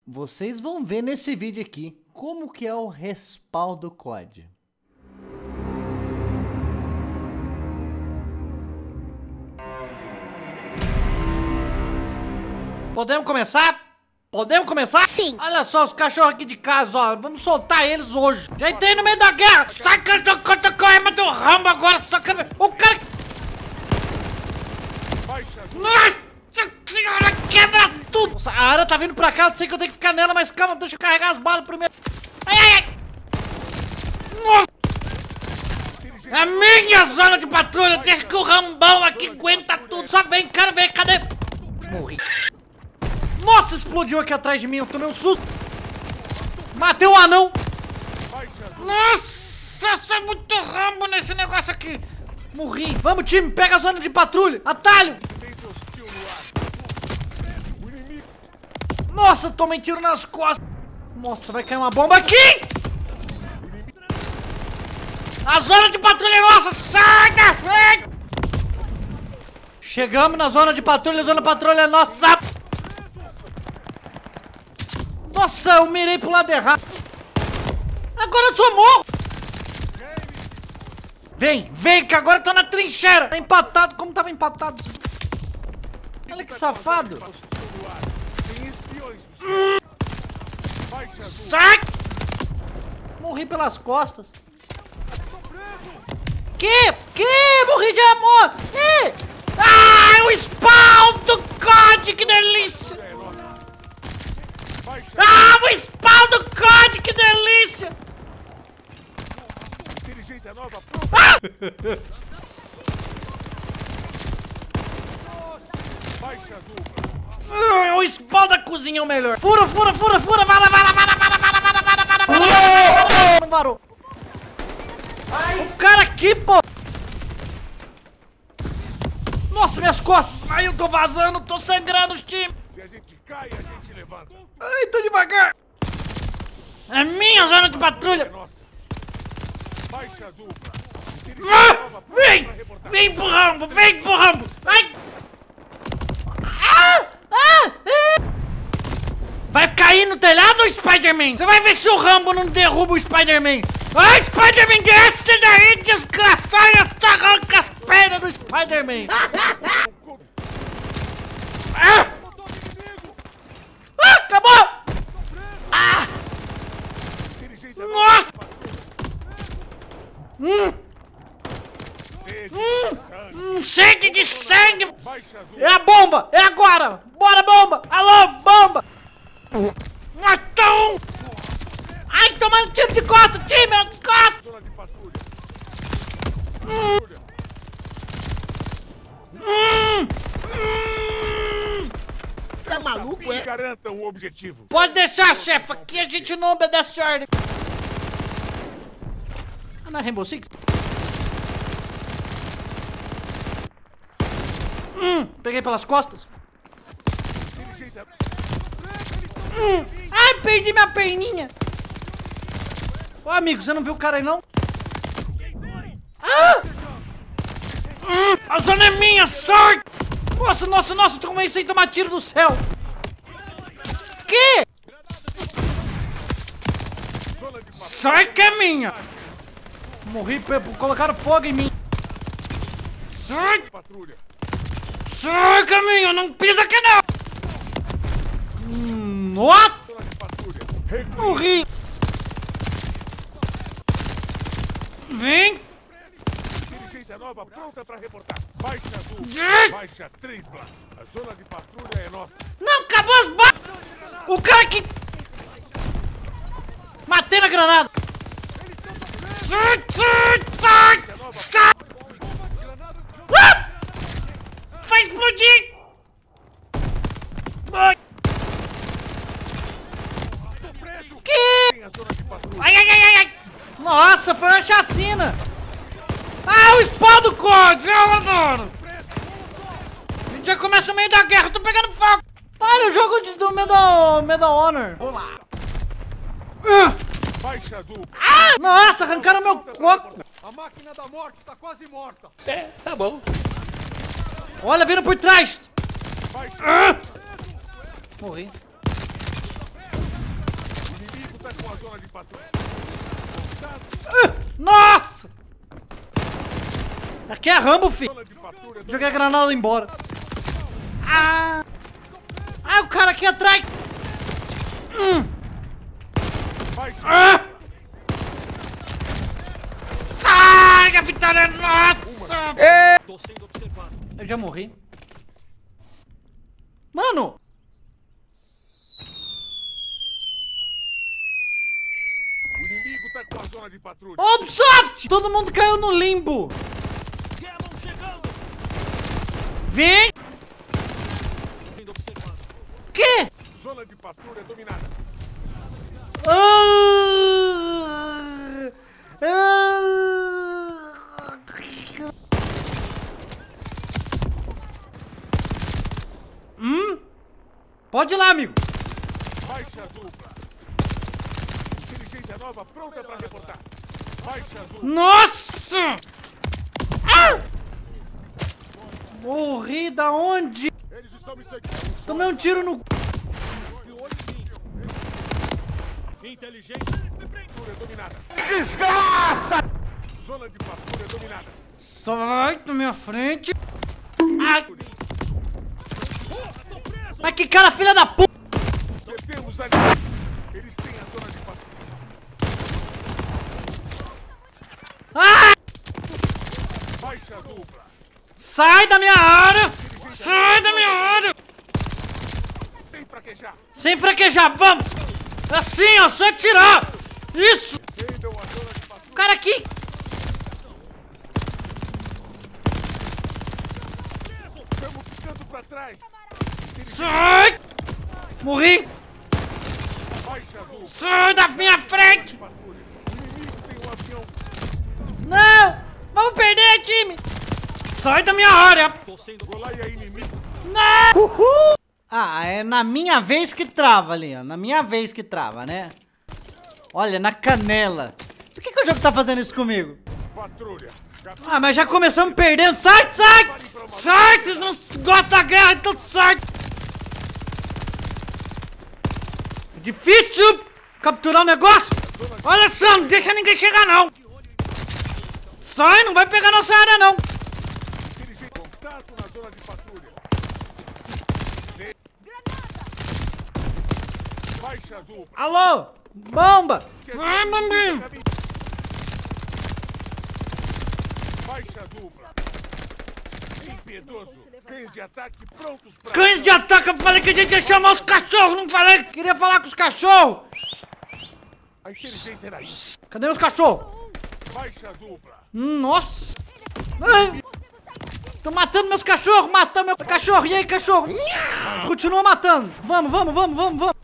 Vocês vão ver nesse vídeo aqui como que é o respaldo COD. Podemos começar? Podemos começar? Sim. Olha só os cachorros aqui de casa, ó. Vamos soltar eles hoje. Já entrei no meio da guerra. Sai correndo do Rambo agora. Só que o cara... Nossa senhora, quebra tudo. Nossa, a área tá vindo pra cá. Eu sei que eu tenho que ficar nela, mas calma, deixa eu carregar as balas primeiro. Ai, ai, ai. Nossa. É a minha zona de patrulha. Deixa que o Rambão aqui aguenta tudo. Só vem, cara, vem, cadê? Morri. Nossa, explodiu aqui atrás de mim, eu tomei um susto. Matei um anão. Nossa, eu sou muito Rambo nesse negócio aqui. Morri. Vamos, time, pega a zona de patrulha. Atalho. Nossa, tomei tiro nas costas. Nossa, vai cair uma bomba aqui. A zona de patrulha é nossa. Sai da frente. Chegamos na zona de patrulha, a zona de patrulha é nossa. Nossa, eu mirei pro lado errado. Agora eu só morro. Vem, vem, que agora eu tô na trincheira. Tá empatado, como tava empatado? Olha que safado. Sai! Morri pelas costas. Que? Morri de amor! Ah, o spawn do COD, que delícia! Ah, o spawn do COD, que delícia! Ah! O spawn da cozinha é o melhor. Fura, vai lá. Não varou. O cara aqui, pô. Nossa, minhas costas. Ai, eu tô vazando, tô sangrando os times. Se a gente cai, a gente levanta. Ai, tô devagar. É minha zona de patrulha. Baixa dupla. Ah, vem pro Rambo. Ai. Vai cair no telhado, Spider-Man? Você vai ver se o Rambo não derruba o Spider-Man. Ai, Spider-Man, desce daí, desgraçado. Só arranca as pernas do Spider-Man. Acabou. Nossa. Sede de sangue. É a bomba, é agora. Bora, bomba. Alô, bomba. Matou um. Ai, tomando tiro de costa, time, de costa. Você é maluco, é? Garanta o objetivo. Pode deixar, chefe, aqui a gente não obedece ordem. Ah, não é Rainbow Six? Peguei pelas costas. Ai, perdi minha perninha. Ô, amigo, você não viu o cara aí, não? A zona é minha, sorte! Nossa, tomei sem tomar tiro do céu. Que? Sai que é minha. Morri, colocaram fogo em mim. Sai! Sai, caminho, não pisa aqui não! Nossa! Morri! Vem! Inteligência nova pronta pra reportar. Baixa dupla, baixa tripla. A zona de patrulha é nossa. Não, acabou as balas! O cara que... Matei na granada! Sai! Vai explodir! Que? Ai! Nossa, foi uma chacina! Ah, o spawn do COD! Eu adoro! A gente já começa no meio da guerra, eu tô pegando fogo! Olha o jogo do Medal Honor! Olá! Baixa dupla! Nossa, arrancaram meu coco! A máquina da morte tá quase morta! É, tá bom. Olha, vindo por trás! Baixa Morri. zona de patrulha. Nossa! Aqui é Rambo, filho. Zona de patrulha. Joguei a granada embora. Ah! Ah, o cara aqui atrás! Baixa. Ah! Sai, a vitória é nossa! Tô sendo observado. Eu já morri. Mano! O inimigo tá com a zona de patrulha. Ubisoft! Todo mundo caiu no limbo. Gammon chegando. Vem! Sendo observado. Que? Zona de patrulha dominada. Pode ir lá, amigo. Baixa dupla. Inteligência nova pronta pra reportar. Baixa dupla. Nossa! Ah! Morri da onde? Eles estão me seguindo. Tomei um tiro no... De olho em mim. Inteligente. Patrulha dominada. Desgraça! Zona de patrulha dominada. Sai da minha frente. Ai. Mas que cara filha da puta! Perdemos ali. Eles têm a zona de patrulha. Ah! Baixa dupla. Sai da minha área! Sai da minha área! Sem fraquejar. Sem fraquejar, vamos! Assim, ó, só tirar! Isso! Vendam a zona de patrulha. O cara aqui! Estamos ficando pra trás. Sai! Morri! Baixa dupla. Sai da minha frente! Patrulha. O inimigo tem um avião. Não! Vamos perder, time! Sai da minha área! Tô sendo Golaia inimigo. Não! Uhul! Ah, é na minha vez que trava ali, ó. Na minha vez que trava, né? Olha, na canela. Por que o jogo tá fazendo isso comigo? Patrulha. Ah, mas já começamos perdendo. Sai, sai! Sai! Vocês não gostam da guerra, então sai! É difícil capturar o negócio! Olha só, não deixa ninguém chegar, não! Sai, não vai pegar nossa área, não! Dirigir contato na zona de patrulha. Baixa dupla. Alô? Bomba! Vai, bombinho! Baixa dupla. Impiedoso. Cães de ataque prontos pra... Cães de ataque, eu falei que a gente ia chamar os cachorros, não falei que queria falar com os cachorros! A inteligência era isso. Cadê os cachorros? Baixa dupla. Nossa! Ai, tô matando meus cachorros, matando meu cachorro! E aí, cachorro? Continua matando! Vamos, vamos, vamos, vamos, vamos!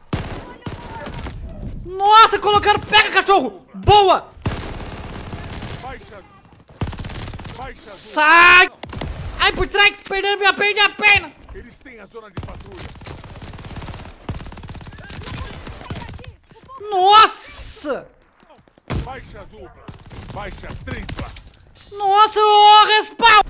Nossa, colocaram... Pega, cachorro! Boa! Baixa dupla. Sai! Ai, por trás, perdi a perna! Eles têm a zona de patrulha. Nossa! Baixa dupla. Baixa tripla. Nossa, ô, respawn!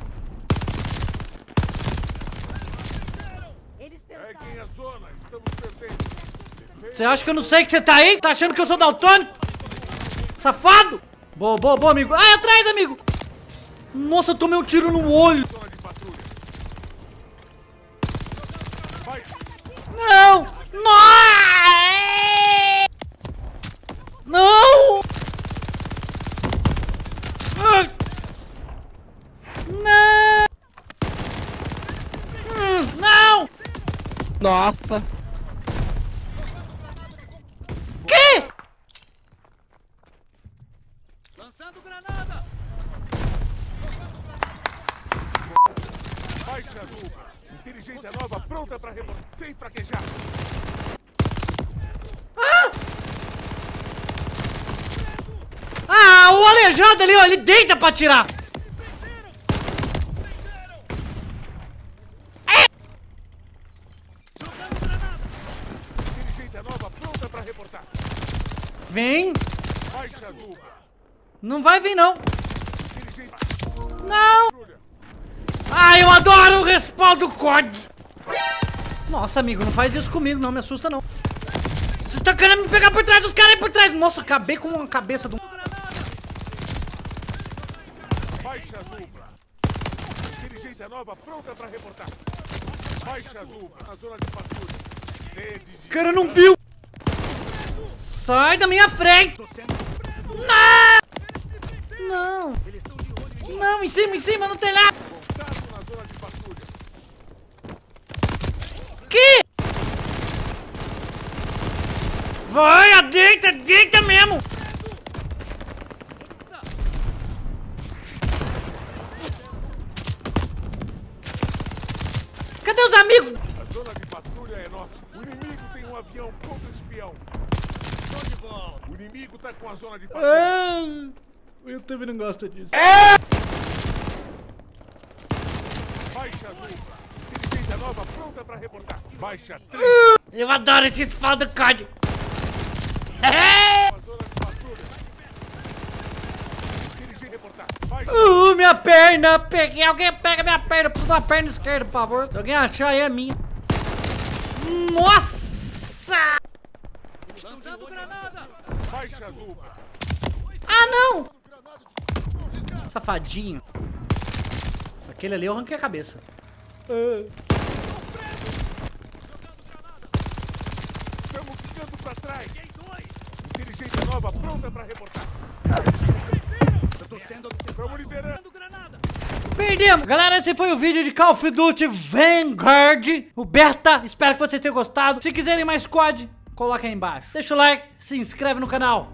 Peguem a zona. Estamos perdendo. Você acha que eu não sei que você tá aí? Tá achando que eu sou daltônico? Safado! Boa, boa, boa, amigo. Ai, atrás, amigo! Nossa, eu tomei um tiro no olho. Zona de patrulha. Baixa. Não! Não! Não! Ai! Não! Não! Nossa. Que? lançando granada. Baixa dupla. Inteligência nova pronta pra reportar. Sem fraquejar. Ah, o aleijado ali, ó, ele deita pra atirar. Inteligência nova pronta pra reportar. Vem. Baixa dupla. Não vai vir, não. Inteligência Não. patrulha. Ah, eu adoro o respawn do COD. Nossa, amigo, não faz isso comigo, não me assusta, não. Você tá querendo me pegar por trás dos caras aí por trás. Nossa, acabei com uma cabeça do... Baixa dupla. Inteligência nova pronta pra reportar. Baixa dupla na zona de patrulha. Sede de... O cara não viu. Sai da minha frente. Não. Não, em cima, não tem nada. Contato na zona de patrulha. Que? Vai, deita mesmo. Cadê os amigos? A zona de patrulha é nossa. O inimigo tem um avião contra-espião. Tô de volta. O inimigo tá com a zona de patrulha. O YouTube não gosta disso. Baixa dupla. Inteligência nova pronta pra reportar. Baixa 3. Eu adoro esse espada COD. A zona de patrulha. Dirigir reportar. Baixa. Minha perna. Peguei. Alguém pega minha perna. Eu preciso de uma perna esquerda, por favor. Se alguém achar aí, é minha. Nossa! Lançando granada. Baixa dupla. Ah, não! Safadinho. Aquele ali eu arranquei a cabeça. Estamos ficando pra trás. Inteligência nova pronta pra reportar. Eu tô sendo Vamos liberando. observado. Granada. Perdemos! Galera, esse foi o vídeo de Call of Duty Vanguard, o beta. Espero que vocês tenham gostado. Se quiserem mais COD, coloca aí embaixo. Deixa o like, se inscreve no canal.